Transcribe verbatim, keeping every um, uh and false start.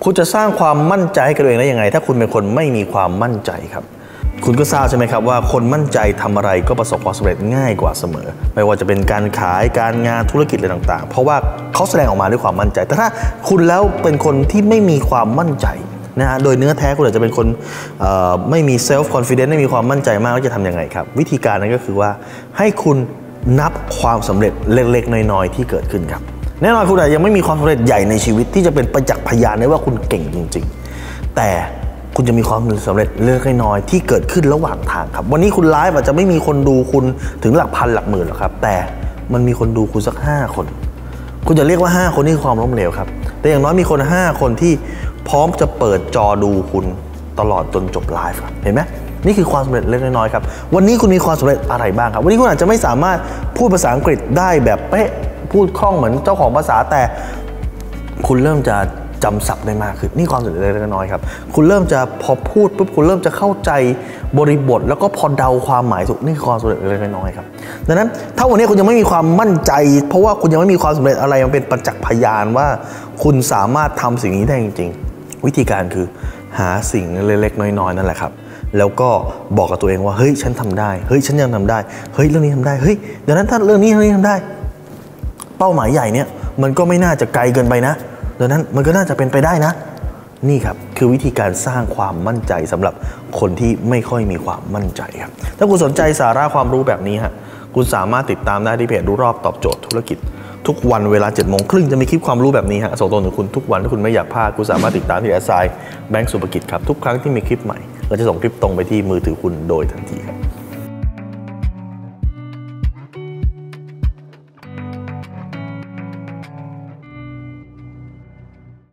คุณจะสร้างความมั่นใจให้กับตัวเองได้ยังไงถ้าคุณเป็นคนไม่มีความมั่นใจครับคุณก็ทราบใช่ไหมครับว่าคนมั่นใจทำอะไรก็ประสบความสำเร็จง่ายกว่าเสมอไม่ว่าจะเป็นการขายการงานธุรกิจอะไรต่างๆเพราะว่าเขาแสดงออกมาด้วยความมั่นใจแต่ถ้าคุณแล้วเป็นคนที่ไม่มีความมั่นใจนะฮะโดยเนื้อแท้คุณอาจจะเป็นคนไม่มีเซลฟ์คอนฟิเดนซ์ไม่มีความมั่นใจมากแล้วจะทำยังไงครับวิธีการนั้นก็คือว่าให้คุณนับความสำเร็จเล็กๆน้อยๆที่เกิดขึ้นครับแน่นอนคุณอาจจะยังไม่มีความสำเร็จใหญ่ในชีวิตที่จะเป็นประจักษ์พยานได้ว่าคุณเก่งจริงๆแต่คุณจะมีความสำเร็จเล็กน้อยที่เกิดขึ้นระหว่างทางครับวันนี้คุณไลฟ์อาจจะไม่มีคนดูคุณถึงหลักพันหลักหมื่นหรอกครับแต่มันมีคนดูคุณสักห้าคนคุณจะเรียกว่าห้าคนนี่คือความล้มเหลวครับแต่อย่างน้อยมีคนห้าคนที่พร้อมจะเปิดจอดูคุณตลอดจนจบไลฟ์ครับเห็นไหมนี่คือความสำเร็จเล็กน้อยครับวันนี้คุณมีความสำเร็จอะไรบ้างครับวันนี้คุณอาจจะไม่สามารถพูดภาษาอังกฤษได้แบบเป๊ะพูดคล่องเหมือนเจ้าของภาษาแต่คุณเริ่มจะจำศัพท์ได้มากขึ้นนี่ความสำเร็จเล็กน้อยครับคุณเริ่มจะพอพูดปุ๊บคุณเริ่มจะเข้าใจบริบทแล้วก็พอเดาความหมายถูกนี่คือความสำเร็จเล็กน้อยครับดังนั้นถ้าวันนี้คุณยังไม่มีความมั่นใจเพราะว่าคุณยังไม่มีความสำเร็จอะไรมันเป็นประจักษ์พยานว่าคุณสามารถทำสิ่งนี้ได้จริงๆวิธีการคือหาสิ่งเล็กๆน้อยๆนั่นแหละครับแล้วก็บอกกับตัวเองว่าเฮ้ยฉันทำได้เฮ้ยฉันยังทำได้เฮ้ยเรื่องนี้ทำได้เฮ้ยดังนั้นถ้าเรื่องนี้เรื่องนี้ทำได้เป้าหมายใหญ่เนี่ยมันก็ไม่น่าจะไกลเกินไปนะดังนั้นมันก็น่าจะเป็นไปได้นะนี่ครับคือวิธีการสร้างความมั่นใจสำหรับคนที่ไม่ค่อยมีความมั่นใจครับถ้าคุณสนใจสาระความรู้แบบนี้ฮะคุณสามารถติดตามได้ที่เพจรู้รอบตอบโจทย์ธุรกิจทุกวันเวลาเจ็ดโมงครึ่งจะมีคลิปความรู้แบบนี้ฮะส่งตรงถึงคุณทุกวันถ้าคุณไม่อยากพลาดคุณสามารถติดตามที่แอสไซน์แบงก์สุภกิจครับทุกครั้งที่มีคลิปใหม่เราจะส่งคลิปตรงไปที่มือถือคุณโดยทันทีครับ